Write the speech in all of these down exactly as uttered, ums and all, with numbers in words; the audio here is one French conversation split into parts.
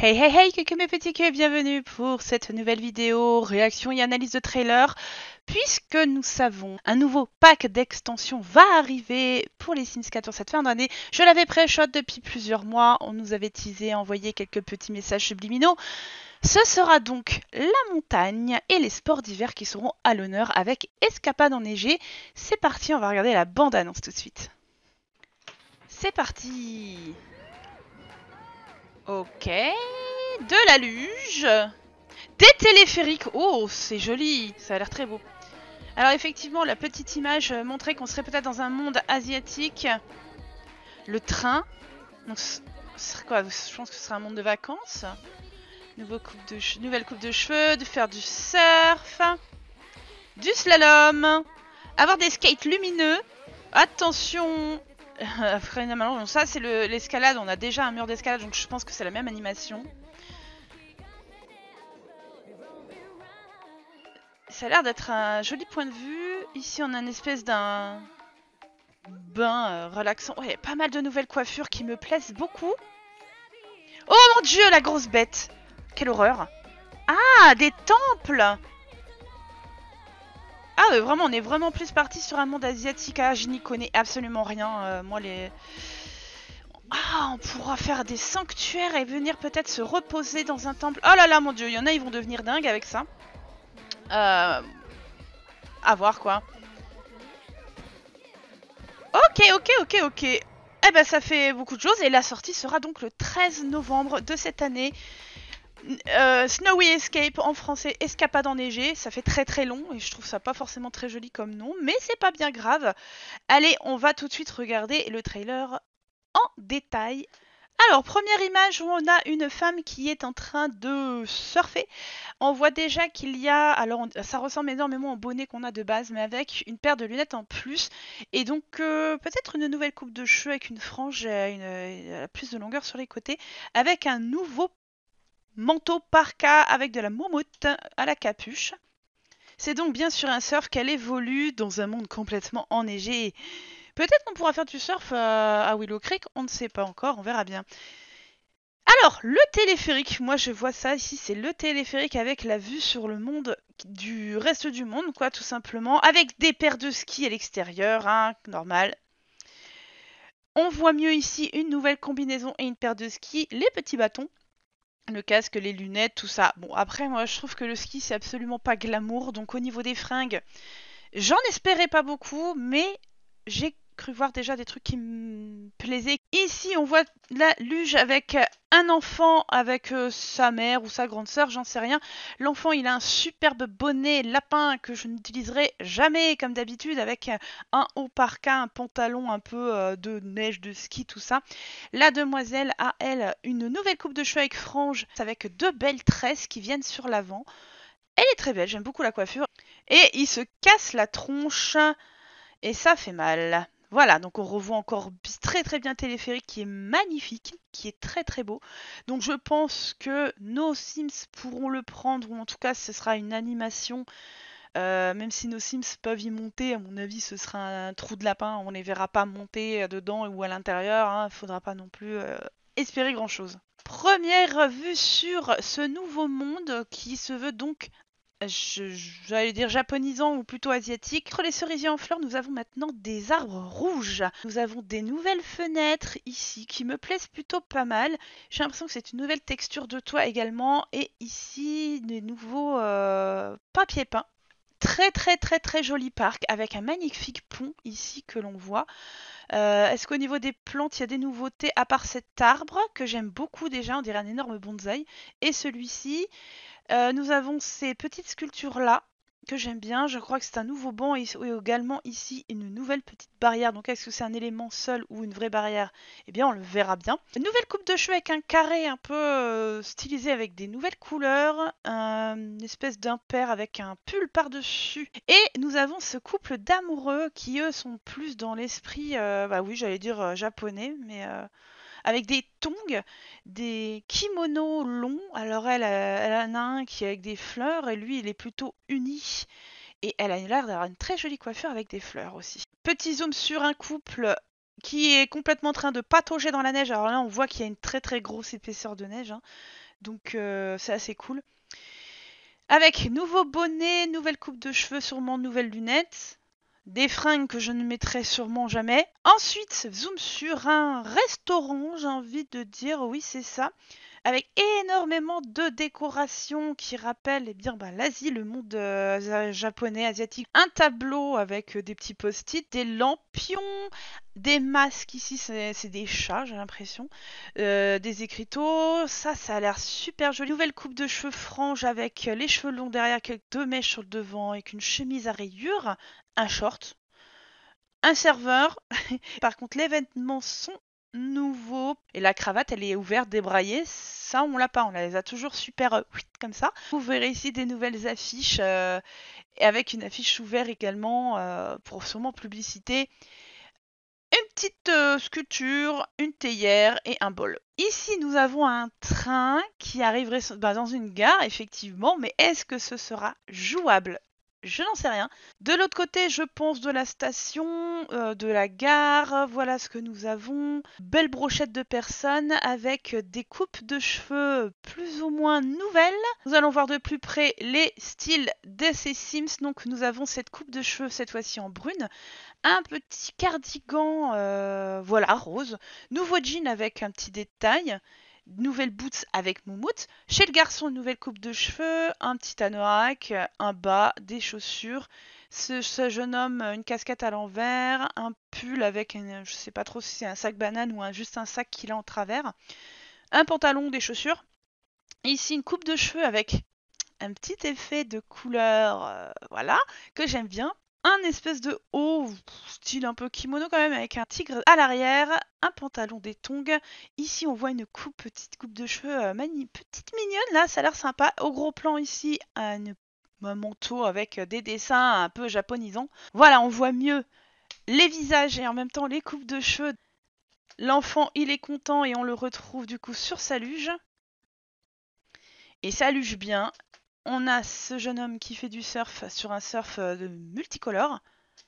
Hey hey hey, coucou mes petits queues, bienvenue pour cette nouvelle vidéo réaction et analyse de trailer. Puisque nous savons un nouveau pack d'extensions va arriver pour les Sims quatre cette fin d'année. Je l'avais pré-shot depuis plusieurs mois, on nous avait teasé, envoyé quelques petits messages subliminaux. Ce sera donc la montagne et les sports d'hiver qui seront à l'honneur avec Escapade enneigée. C'est parti, on va regarder la bande-annonce tout de suite. C'est parti. Ok, de la luge, des téléphériques, oh c'est joli, ça a l'air très beau. Alors effectivement la petite image montrait qu'on serait peut-être dans un monde asiatique. Le train, donc ce serait quoi? Je pense que ce sera un monde de vacances. Nouveau coupe de nouvelle coupe de cheveux, de faire du surf, du slalom, avoir des skates lumineux, attention. Ça c'est l'escalade, on a déjà un mur d'escalade donc je pense que c'est la même animation. Ça a l'air d'être un joli point de vue. Ici on a une espèce d'un bain euh, relaxant. Ouais, il y a pas mal de nouvelles coiffures qui me plaisent beaucoup. Oh mon dieu, la grosse bête! Quelle horreur! Ah, des temples! Ah ouais, vraiment, on est vraiment plus parti sur un monde asiatique. Ah, je n'y connais absolument rien. Euh, moi, les... Ah, on pourra faire des sanctuaires et venir peut-être se reposer dans un temple. Oh là là, mon dieu, il y en a, ils vont devenir dingues avec ça. Euh... À voir, quoi. Ok, ok, ok, ok. Eh ben, ça fait beaucoup de choses. Et la sortie sera donc le treize novembre de cette année. Euh, Snowy Escape en français, Escapade enneigée, ça fait très très long et je trouve ça pas forcément très joli comme nom, mais c'est pas bien grave. Allez, on va tout de suite regarder le trailer en détail. Alors, première image où on a une femme qui est en train de surfer. On voit déjà qu'il y a, alors on, ça ressemble énormément au bonnet qu'on a de base, mais avec une paire de lunettes en plus. Et donc euh, peut-être une nouvelle coupe de cheveux avec une frange, une, une, plus de longueur sur les côtés, avec un nouveau manteau parka avec de la moumoute à la capuche. C'est donc bien sur un surf qu'elle évolue dans un monde complètement enneigé. Peut-être qu'on pourra faire du surf à Willow Creek, on ne sait pas encore, on verra bien. Alors, le téléphérique, moi je vois ça ici, c'est le téléphérique avec la vue sur le monde du reste du monde, quoi, tout simplement, avec des paires de skis à l'extérieur, hein, normal. On voit mieux ici une nouvelle combinaison et une paire de skis, les petits bâtons. Le casque, les lunettes, tout ça. Bon, après, moi, je trouve que le ski, c'est absolument pas glamour. Donc, au niveau des fringues, j'en espérais pas beaucoup, mais j'ai cru voir déjà des trucs qui me plaisaient. Ici, on voit la luge avec un enfant, avec euh, sa mère ou sa grande sœur, j'en sais rien. L'enfant, il a un superbe bonnet lapin que je n'utiliserai jamais, comme d'habitude, avec un haut parka, un pantalon un peu euh, de neige, de ski, tout ça. La demoiselle a, elle, une nouvelle coupe de cheveux avec frange, avec deux belles tresses qui viennent sur l'avant. Elle est très belle, j'aime beaucoup la coiffure. Et il se casse la tronche, et ça fait mal. Voilà, donc on revoit encore très très bien Téléphérique qui est magnifique, qui est très très beau. Donc je pense que nos Sims pourront le prendre, ou en tout cas ce sera une animation. Euh, même si nos Sims peuvent y monter, à mon avis ce sera un trou de lapin, on ne les verra pas monter dedans ou à l'intérieur, il hein, ne faudra pas non plus euh, espérer grand chose. Première vue sur ce nouveau monde qui se veut donc, j'allais dire japonisant ou plutôt asiatique. Entre les cerisiers en fleurs, nous avons maintenant des arbres rouges. Nous avons des nouvelles fenêtres ici qui me plaisent plutôt pas mal. J'ai l'impression que c'est une nouvelle texture de toit également. Et ici, des nouveaux euh, papiers peints. Très très très très joli parc avec un magnifique pont ici que l'on voit. Euh, Est-ce qu'au niveau des plantes, il y a des nouveautés à part cet arbre que j'aime beaucoup déjà, on dirait un énorme bonsaï. Et celui-ci, euh, nous avons ces petites sculptures-là que j'aime bien. Je crois que c'est un nouveau banc et, et également ici une nouvelle petite barrière. Donc est-ce que c'est un élément seul ou une vraie barrière? Eh bien on le verra bien. Une nouvelle coupe de cheveux avec un carré un peu euh, stylisé avec des nouvelles couleurs. Euh, une espèce d'impair avec un pull par-dessus. Et nous avons ce couple d'amoureux qui eux sont plus dans l'esprit, euh, bah oui j'allais dire euh, japonais, mais... Euh, avec des tongs, des kimonos longs. Alors elle, elle en a un qui est avec des fleurs et lui il est plutôt uni. Et elle a l'air d'avoir une très jolie coiffure avec des fleurs aussi. Petit zoom sur un couple qui est complètement en train de patauger dans la neige. Alors là on voit qu'il y a une très très grosse épaisseur de neige. Hein. Donc euh, c'est assez cool. Avec nouveau bonnet, nouvelle coupe de cheveux, sûrement nouvelles lunettes. Des fringues que je ne mettrai sûrement jamais. Ensuite, zoom sur un restaurant, j'ai envie de dire, oui c'est ça, avec énormément de décorations qui rappellent eh bien, bah, l'Asie, le monde euh, japonais, asiatique. Un tableau avec euh, des petits post-it, des lampions, des masques ici, c'est, c'est des chats j'ai l'impression, euh, des écriteaux, ça ça a l'air super joli. Nouvelle coupe de cheveux frange avec les cheveux longs derrière, quelques deux mèches sur le devant, avec une chemise à rayures, un short, un serveur. Par contre les vêtements sont nouveaux et la cravate elle est ouverte, débraillée, ça on l'a pas, on les a toujours super euh, comme ça. Vous verrez ici des nouvelles affiches euh, et avec une affiche ouverte également euh, pour sûrement publicité. Une petite euh, sculpture, une théière et un bol. Ici, nous avons un train qui arriverait bah, dans une gare, effectivement, mais est-ce que ce sera jouable? Je n'en sais rien. De l'autre côté, je pense de la station, euh, de la gare, voilà ce que nous avons. Belle brochette de personnes avec des coupes de cheveux plus ou moins nouvelles. Nous allons voir de plus près les styles de ces Sims. Donc nous avons cette coupe de cheveux cette fois-ci en brune. Un petit cardigan, euh, voilà, rose. Nouveau jean avec un petit détail. Nouvelle boots avec moumoute. Chez le garçon, une nouvelle coupe de cheveux, un petit anorak, un bas, des chaussures. Ce, ce jeune homme, une casquette à l'envers, un pull avec, une, je sais pas trop si c'est un sac banane ou un, juste un sac qu'il a en travers. Un pantalon, des chaussures. Ici, une coupe de cheveux avec un petit effet de couleur, euh, voilà, que j'aime bien. Un espèce de haut, style un peu kimono quand même, avec un tigre à l'arrière, un pantalon des tongs. Ici, on voit une coupe, petite coupe de cheveux, euh, mani- petite mignonne, là, ça a l'air sympa. Au gros plan ici, un, un manteau avec des dessins un peu japonisants. Voilà, on voit mieux les visages et en même temps les coupes de cheveux. L'enfant, il est content et on le retrouve du coup sur sa luge. Et ça luge bien. On a ce jeune homme qui fait du surf sur un surf de multicolore.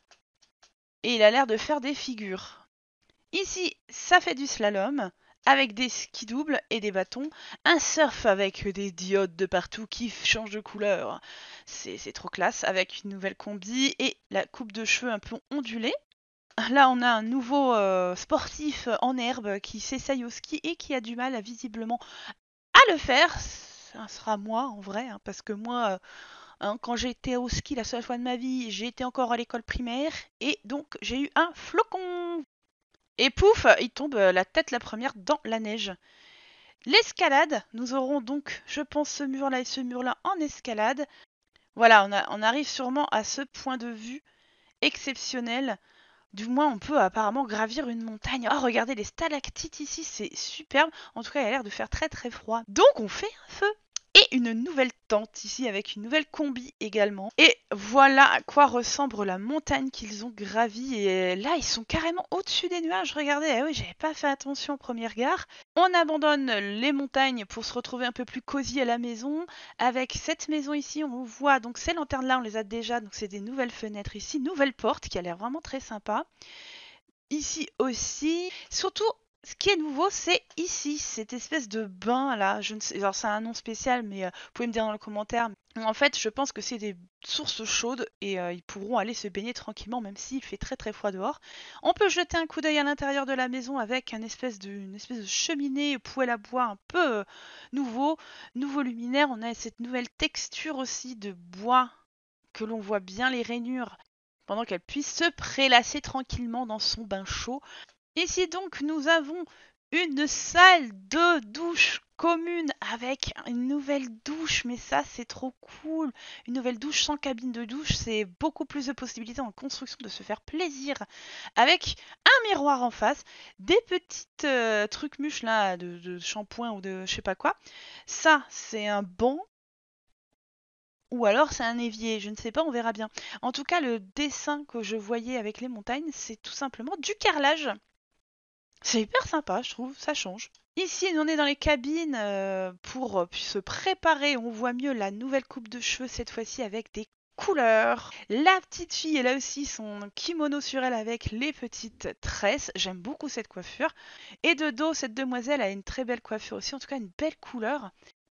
Et il a l'air de faire des figures. Ici, ça fait du slalom, avec des skis doubles et des bâtons. Un surf avec des diodes de partout qui changent de couleur. C'est, c'est trop classe, avec une nouvelle combi et la coupe de cheveux un peu ondulée. Là, on a un nouveau euh, sportif en herbe qui s'essaye au ski et qui a du mal, à, visiblement, à le faire. Ça sera moi, en vrai, hein, parce que moi... Euh, Hein, quand j'ai été au ski la seule fois de ma vie, j'ai été encore à l'école primaire et donc j'ai eu un flocon. Et pouf, il tombe la tête la première dans la neige. L'escalade, nous aurons donc, je pense, ce mur-là et ce mur-là en escalade. Voilà, on, a, on arrive sûrement à ce point de vue exceptionnel. Du moins, on peut apparemment gravir une montagne. Oh, regardez les stalactites ici, c'est superbe. En tout cas, il a l'air de faire très très froid. Donc, on fait un feu. Et une nouvelle tente ici avec une nouvelle combi également. Et voilà à quoi ressemble la montagne qu'ils ont gravie. Et là, ils sont carrément au-dessus des nuages. Regardez, ah oui, j'avais pas fait attention au premier regard. On abandonne les montagnes pour se retrouver un peu plus cosy à la maison. Avec cette maison ici, on voit donc ces lanternes-là, on les a déjà. Donc c'est des nouvelles fenêtres ici, nouvelle porte qui a l'air vraiment très sympa. Ici aussi, surtout. Ce qui est nouveau, c'est ici, cette espèce de bain là. Je ne sais, alors c'est un nom spécial, mais euh, vous pouvez me dire dans les commentaires. En fait, je pense que c'est des sources chaudes et euh, ils pourront aller se baigner tranquillement, même s'il fait très très froid dehors. On peut jeter un coup d'œil à l'intérieur de la maison avec un espèce de, une espèce de cheminée, poêle à bois un peu euh, nouveau, nouveau luminaire. On a cette nouvelle texture aussi de bois que l'on voit bien les rainures pendant qu'elle puisse se prélasser tranquillement dans son bain chaud. Ici donc nous avons une salle de douche commune avec une nouvelle douche, mais ça c'est trop cool. Une nouvelle douche sans cabine de douche, c'est beaucoup plus de possibilités en construction de se faire plaisir. Avec un miroir en face, des petites euh, trucs mûches là de, de shampoing ou de je sais pas quoi. Ça c'est un banc. Ou alors c'est un évier, je ne sais pas, on verra bien. En tout cas, le dessin que je voyais avec les montagnes, c'est tout simplement du carrelage. C'est hyper sympa, je trouve, ça change. Ici, on est dans les cabines euh, pour se préparer. On voit mieux la nouvelle coupe de cheveux, cette fois-ci avec des couleurs. La petite fille, elle a aussi son kimono sur elle avec les petites tresses. J'aime beaucoup cette coiffure. Et de dos, cette demoiselle a une très belle coiffure aussi, en tout cas une belle couleur.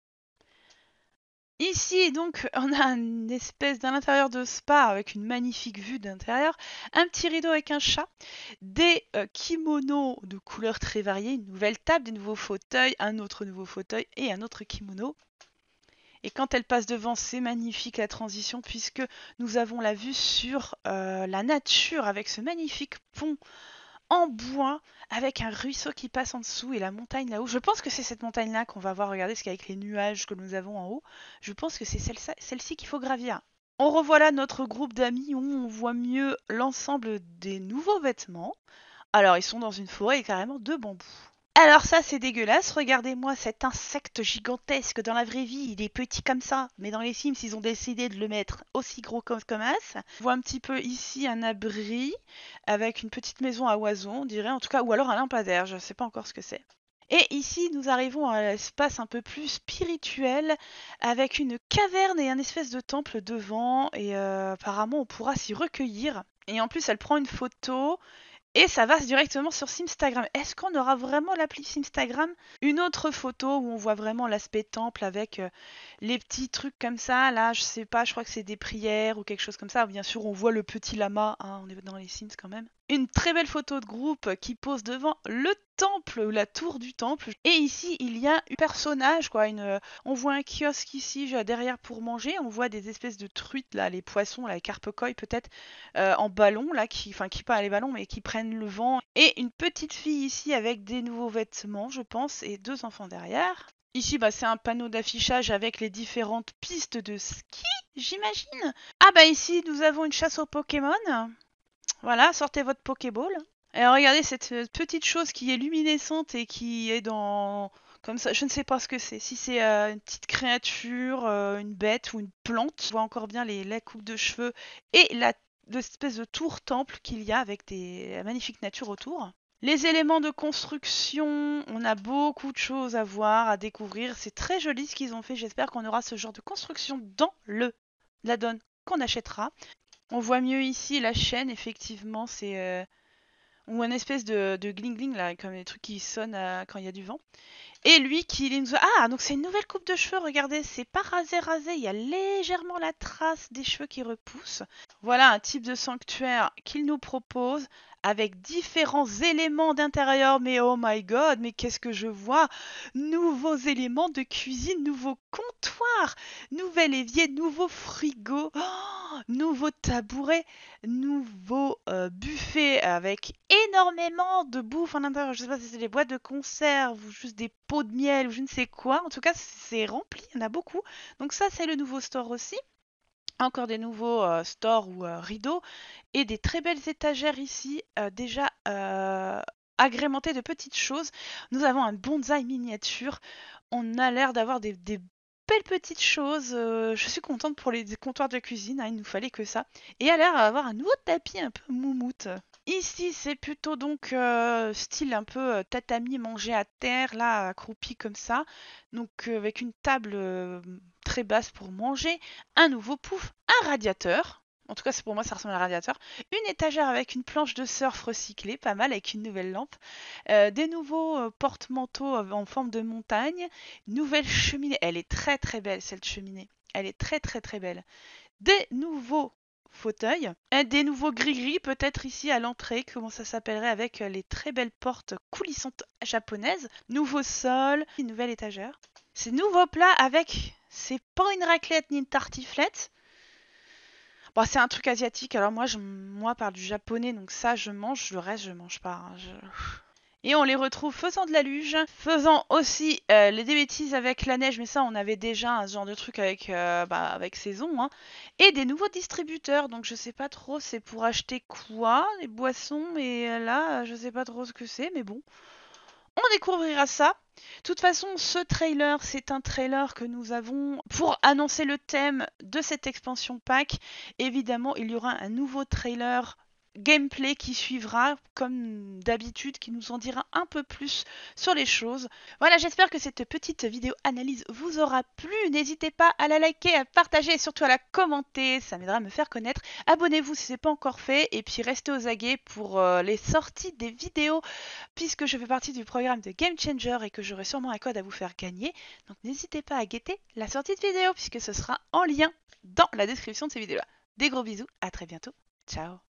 Ici, donc, on a une espèce d'un intérieur de spa avec une magnifique vue d'intérieur, un petit rideau avec un chat, des euh, kimonos de couleurs très variées, une nouvelle table, des nouveaux fauteuils, un autre nouveau fauteuil et un autre kimono. Et quand elle passe devant, c'est magnifique la transition puisque nous avons la vue sur euh, la nature avec ce magnifique pont en bois avec un ruisseau qui passe en dessous et la montagne là-haut. Je pense que c'est cette montagne-là qu'on va voir, regardez, parce qu'avec les nuages que nous avons en haut, je pense que c'est celle-ci qu'il faut gravir. On revoilà notre groupe d'amis où on voit mieux l'ensemble des nouveaux vêtements. Alors, ils sont dans une forêt et carrément de bambou. Alors ça c'est dégueulasse, regardez-moi cet insecte gigantesque, dans la vraie vie il est petit comme ça, mais dans les Sims ils ont décidé de le mettre aussi gros comme, comme as. On voit un petit peu ici un abri avec une petite maison à oiseaux on dirait, en tout cas, ou alors un lampadaire, je ne sais pas encore ce que c'est. Et ici nous arrivons à l'espace un peu plus spirituel avec une caverne et un espèce de temple devant et euh, apparemment on pourra s'y recueillir. Et en plus elle prend une photo. Et ça va directement sur Simstagram. Est-ce qu'on aura vraiment l'appli Simstagram? Une autre photo où on voit vraiment l'aspect temple avec euh, les petits trucs comme ça. Là, je sais pas, je crois que c'est des prières ou quelque chose comme ça. Bien sûr, on voit le petit lama. Hein, on est dans les Sims quand même. Une très belle photo de groupe qui pose devant le temple, ou la tour du temple. Et ici, il y a un personnage, quoi. Une, euh, on voit un kiosque ici derrière pour manger. On voit des espèces de truites, là, les poissons, là, les carpe-koi peut-être, euh, en ballon, là, qui, enfin, qui pas les ballons, mais qui prennent le vent. Et une petite fille ici avec des nouveaux vêtements, je pense, et deux enfants derrière. Ici, bah, c'est un panneau d'affichage avec les différentes pistes de ski, j'imagine. Ah bah ici, nous avons une chasse aux Pokémon. Voilà, sortez votre Pokéball. Et regardez cette petite chose qui est luminescente et qui est dans... Comme ça, je ne sais pas ce que c'est. Si c'est euh, une petite créature, euh, une bête ou une plante. On voit encore bien les, les coupes de cheveux et la l'espèce de tour temple qu'il y a avec des magnifiques natures autour. Les éléments de construction, on a beaucoup de choses à voir, à découvrir. C'est très joli ce qu'ils ont fait. J'espère qu'on aura ce genre de construction dans le l'add-on qu'on achètera. On voit mieux ici la chaîne, effectivement, c'est... Euh, ou une espèce de, de gling-gling, là, comme des trucs qui sonnent euh, quand il y a du vent. Et lui qui nous... Ah, donc c'est une nouvelle coupe de cheveux, regardez, c'est pas rasé rasé, il y a légèrement la trace des cheveux qui repoussent. Voilà un type de sanctuaire qu'il nous propose, avec différents éléments d'intérieur, mais oh my god, mais qu'est-ce que je vois? Nouveaux éléments de cuisine, nouveaux comptoirs, nouvel évier, nouveau frigo, oh, nouveau tabouret, nouveau euh, buffet avec énormément de bouffe en intérieur. Je sais pas si c'est des boîtes de conserve ou juste des pots de miel ou je ne sais quoi. En tout cas, c'est rempli, il y en a beaucoup. Donc ça, c'est le nouveau store aussi. Encore des nouveaux euh, stores ou euh, rideaux et des très belles étagères ici, euh, déjà euh, agrémentées de petites choses. Nous avons un bonsaï miniature. On a l'air d'avoir des, des belles petites choses. Euh, je suis contente pour les comptoirs de cuisine, hein, il nous fallait que ça. Et a l'air d'avoir un nouveau tapis un peu moumoute. Ici, c'est plutôt donc euh, style un peu euh, tatami mangé à terre, là, accroupi comme ça. Donc euh, avec une table euh, très basse pour manger, un nouveau pouf, un radiateur. En tout cas, c'est pour moi, ça ressemble à un radiateur. Une étagère avec une planche de surf recyclée, pas mal, avec une nouvelle lampe. Euh, des nouveaux euh, porte-manteaux en forme de montagne. Nouvelle cheminée. Elle est très très belle, cette cheminée. Elle est très très très belle. Des nouveaux fauteuils. Et des nouveaux gris-gris, peut-être ici à l'entrée, comment ça s'appellerait, avec les très belles portes coulissantes japonaises. Nouveau sol, une nouvelle étagère. Ces nouveaux plats avec... C'est pas une raclette ni une tartiflette. Bon, c'est un truc asiatique, alors moi je moi parle du japonais, donc ça je mange, le reste je mange pas. Hein, je... Et on les retrouve faisant de la luge, faisant aussi euh, les des bêtises avec la neige, mais ça on avait déjà ce genre de truc avec, euh, bah, avec saison. Hein. Et des nouveaux distributeurs, donc je sais pas trop c'est pour acheter quoi, les boissons, mais là je sais pas trop ce que c'est, mais bon. On découvrira ça. De toute façon, ce trailer, c'est un trailer que nous avons pour annoncer le thème de cette expansion pack. Évidemment, il y aura un nouveau trailer gameplay qui suivra, comme d'habitude, qui nous en dira un peu plus sur les choses. Voilà, j'espère que cette petite vidéo analyse vous aura plu. N'hésitez pas à la liker, à partager et surtout à la commenter, ça m'aidera à me faire connaître. Abonnez-vous si ce n'est pas encore fait et puis restez aux aguets pour euh, les sorties des vidéos puisque je fais partie du programme de Game Changer et que j'aurai sûrement un code à vous faire gagner. Donc n'hésitez pas à guetter la sortie de vidéo puisque ce sera en lien dans la description de ces vidéos-là. Des gros bisous, à très bientôt, ciao.